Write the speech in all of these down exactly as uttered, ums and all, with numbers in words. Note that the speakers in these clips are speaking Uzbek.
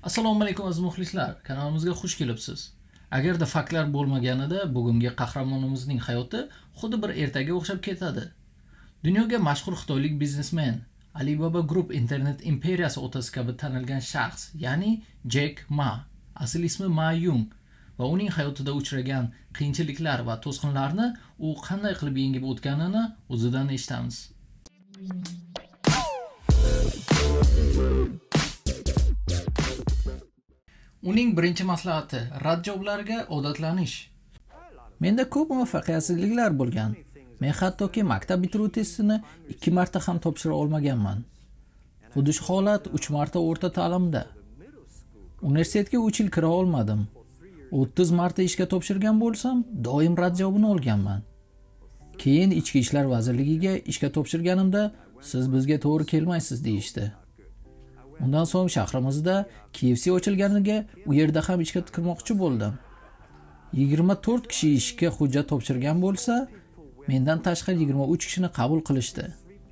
Assalomu alaykum aziz muxlislar, kanalimizga xush kelibsiz. Agarda faktlar bo'lmaganida bugungi qahramonimizning hayoti xuddi bir ertaga o'xshab ketadi. Dunyoga mashhur xitoylik biznesmen, Alibaba Group internet imperiyasi otasi kabi tanilgan shaxs, ya'ni Jack Ma, asl ismi Ma Yung va uning hayotida uchragan qiyinchiliklar va to'sqinlarni u qanday qilib yengib o'tganini o'zidan eshitamiz. Uning birinchi maslahati rad javoblarga odatlanish. Menda ko'p muvaffaqiyatsizliklar bo'lgan. Men hattoki maktab bitiruv testini ikki marta ham topshira olmaganman. Xuddi shu holat uch marta o'rta ta'limda. Universitetga uch yil kira olmadim. o'ttiz marta ishga topshirgan bo'lsam, doim rad javobini olganman. Keyin Ichki ishlar vazirligiga ishga topshirganimda, siz bizga to'g'ri kelmaysiz deyishdi. Undan so'ng shahrimizda K F C ochilganiga u yerda ham ishga kirmoqchi bo'ldim. yigirma to'rt kishi ishga hujjat topshirgan bo'lsa, mendan tashqari yigirma uch kishini qabul qilishdi.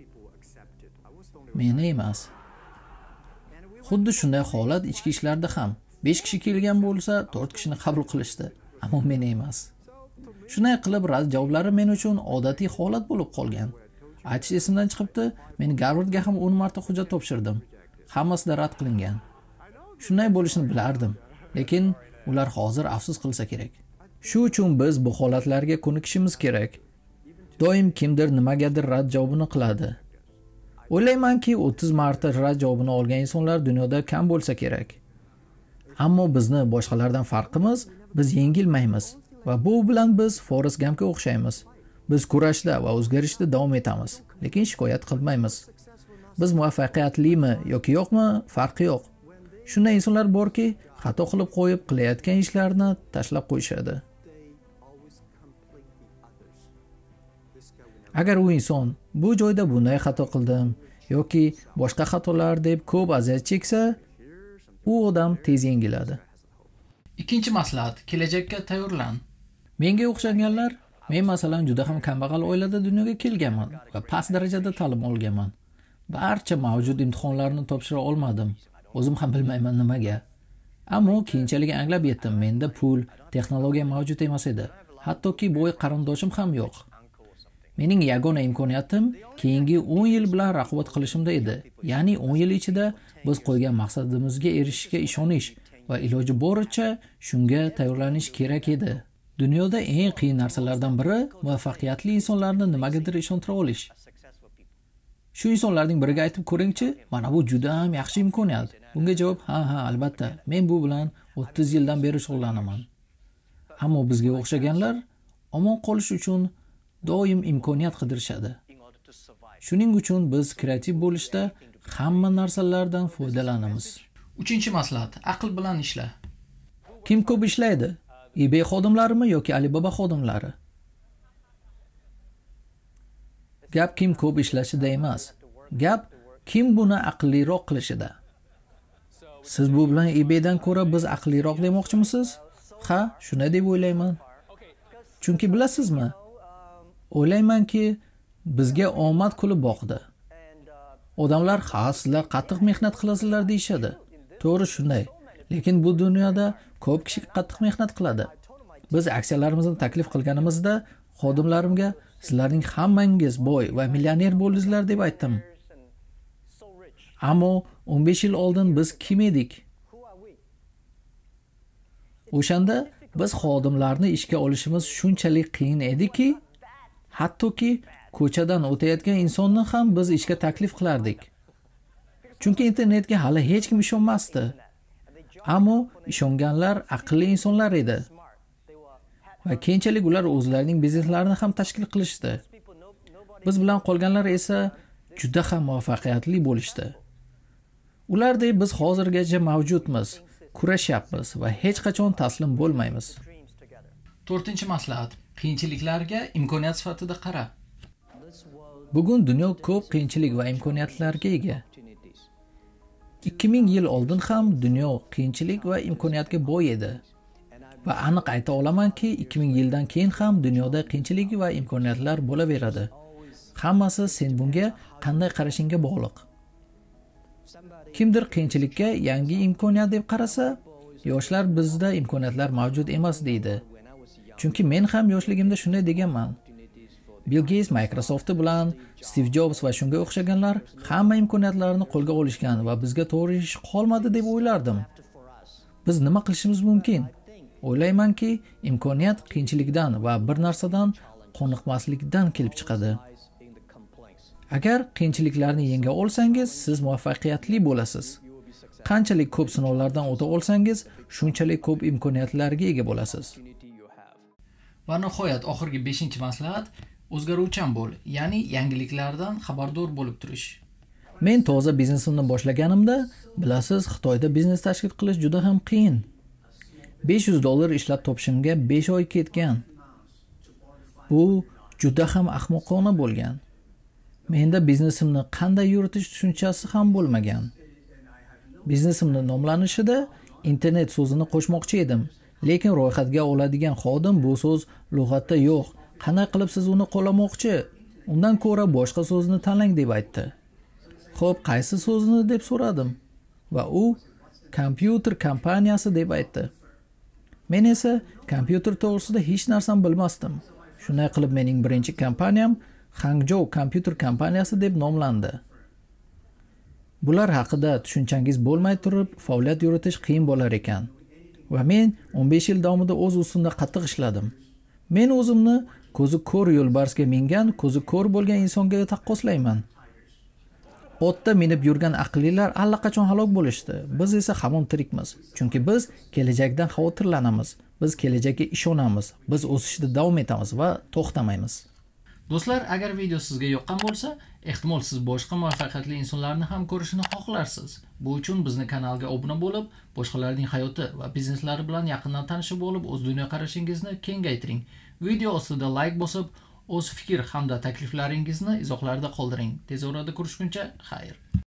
Meni emas. Xuddi shunday holat ichki ishlarda ham besh kishi kelgan bo'lsa, to'rt kishini qabul qilishdi, ammo meni emas. Shunday qilib rad javoblari men uchun odatiy holat bo'lib qolgan. Aytish esimdan chiqibdi, men Garvardga ham o'n marta hujjat topshirdim. Hammasida rad qilingan. Shunday bo'lishini bilardim, lekin ular hozir afsus qilsa kerak. Shu uchun biz bu holatlarga ko'nikishimiz kerak. Doim kimdir nimagadir rad javobini qiladi. O'ylaymanki, o'ttiz marta rad javobini olgan insonlar dunyoda kam bo'lsa kerak. Ammo bizni boshqalardan farqimiz, biz yengilmaymiz va bu bilan biz Forrest Gumpga o'xshaymiz. Biz kurashda va o'zgarishda davom etamiz, lekin shikoyat qilmaymiz. Biz muvaffaqiyatlimi yoki yo'qmi, farqi yo'q. Shunday insonlar borki, xato qilib qo'yib qilayotgan ishlarini tashlab qo'yishadi. Agar u inson bu joyda bunday xato qildim yoki boshqa xatolar deb ko'p aziyat cheksa, u odam tez yengiladi. Ikkinchi maslahat, kelajakka tayyorlan. Menga o'xshaganlar, men masalan juda ham kambag'al oilada dunyoga kelganman va past darajada ta'lim olganman. Barcha mavjud imtihonlarni topshira olmadim. O'zim ham bilmayman nimaga. Ammo keyinchalik anglab yetdim, menda pul, texnologiya mavjud emas edi. Hattoki bo'y qarindoshim ham yo'q. Mening yagona imkoniyatim keyingi o'n yil bilan raqobat qilishimda edi. Ya'ni o'n yil ichida biz qo'ygan maqsadimizga erishishga ishonish va iloji boricha shunga tayyorlanish kerak edi. Dunyoda eng qiyin narsalardan biri muvaffaqiyatli insonlarni nimagadir ishontira olish. Shu insonlarning biriga aytib ko'ringchi, mana bu juda ham yaxshi imkoniyat. Bunga javob, ha ha, albatta, men bu bilan o'ttiz yildan beri shug'ullanaman. Ammo bizga o'xshaganlar omon qolish uchun doim imkoniyat qidirishadi. Shuning uchun biz kreativ bo'lishda hamma narsalardan foydalanamiz. Uchinchi maslahat, aql bilan ishla. Kim ko'p ishlaydi? eBay xodimlarimi yoki Alibaba xodimlari? Gap kim ko'p ishlashida emas. Gap kim buni aqlliroq qilishida. Siz bu bilan eBaydan ko'ra biz aqlliroq demoqchimisiz? Ha, shunday deb o'ylayman. Chunki bilasizmi? O'ylaymanki, bizga omad kulib boqdi. Odamlar, "Ha, sizlar qattiq mehnat qilasizlar" deyshadi. To'g'ri shunday. Lekin bu dunyoda ko'p kishi qattiq mehnat qiladi. Biz aksiyalarimizni taklif qilganimizda xodimlarimga sizlarning hammangiz boy va millioner bo'ldingizlar deb aytdim. Ammo o'n besh yil oldin biz kim edik? O'shanda biz xodimlarni ishga olishimiz shunchalik qiyin ediki, hattoki ko'chadan o'tayotgan insonni ham biz ishga taklif qilardik. Chunki internetga hali hech kim ishonmasdi. Ammo ishonganlar aqlli insonlar edi. Va keyinchalik ular o'zlarining bizneslarini ham tashkil qilishdi. Biz bilan qolganlar esa juda ham muvaffaqiyatli bo'lishdi. Ulardek biz hozirgacha mavjudmiz, kurashyapmiz va hech qachon taslim bo'lmaymiz. To'rtinchi maslahat, qiyinchiliklarga imkoniyat sifatida qara. Bugun dunyo ko'p qiyinchilik va imkoniyatlarga ega. ikki ming yil oldin ham dunyo qiyinchilik va imkoniyatga boy edi. Va aniq ayta olamanki, ikki ming yildan keyin ham dunyoda qiyinchilik va imkoniyatlar bo'laveradi. Hammasi sen bunga qanday qarashingga bog'liq. Kimdir qiyinchilikka yangi imkoniyat deb qarasa, yoshlar bizda imkoniyatlar mavjud emas deydi. Chunki men ham yoshligimda shunday deganman. Bill Gates Microsoft bilan Steve Jobs va shunga o'xshaganlar hamma imkoniyatlarni qo'lga olishgan va bizga to'g'ri ish qolmadi deb o'ylardim. Biz nima qilishimiz mumkin? O'ylaymanki, imkoniyat qiyinchilikdan va bir narsadan qoniqmaslikdan kelib chiqadi. Agar qiyinchiliklarni yenga olsangiz, siz muvaffaqiyatli bo'lasiz. Qanchalik ko'p sinovlardan o'ta olsangiz, shunchalik ko'p imkoniyatlarga ega bo'lasiz. Va nihoyat oxirgi beshinchi maslahat, o'zgaruvchan bo'l, ya'ni yangiliklardan xabardor bo'lib turish. Men toza biznesimni boshlaganimda, bilasiz, Xitoyda biznes tashkil qilish juda ham qiyin. besh yuz dollar ishlab topishimga besh oy ketgan. Bu juda ham ahmoqona bo'lgan. Menda biznesimni qanday yuritish tushunchasi ham bo'lmagan. Biznesimning nomlanishida internet so'zini qo'shmoqchi edim, lekin ro'yxatga oladigan xodim bu so'z lug'atda yo'q. Qanday qilib siz uni qo'llamoqchi? Undan ko'ra boshqa so'zni tanlang deb aytdi. Xo'p, qaysi so'zni deb so'radim va u kompyuter kompaniyasi deb aytdi. Men esa kompyuter to'g'risida hech narsam bilmasdim. Shunday qilib mening birinchi kompaniyam Hangzhou kompyuter kompaniyasi deb nomlandi. Bular haqida tushunchangiz bo'lmay turib, faoliyat yuritish qiyin bo'lar ekan. Va men o'n besh yil davomida o'z ustimda qattiq ishladim. Men o'zimni ko'zi ko'r yo'lbarsga mingan, ko'zi ko'r bo'lgan insonga taqqoslayman. Otda minib yurgan aqllilar allaqachon halok bo'lishdi. Biz esa hamon tirikmiz. Chunki biz kelajakdan xavotirlanamiz. Biz kelajakka ishonamiz. Biz o'sishda davom etamiz va to'xtamaymiz. Do'stlar, agar video sizga yoqqan bo'lsa, ehtimol siz boshqa muvaffaqiyatli insonlarni ham ko'rishni xohlarsiz. Bu uchun bizni kanalga obuna bo'lib, boshqalarning hayoti va bizneslari bilan yaqindan tanishib olib, o'z dunyoqarashingizni kengaytiring. Video ostida like bosib, o'z fikr hamda takliflaringizni izohlarda qoldiring. Tez orada ko'rishguncha, xayr.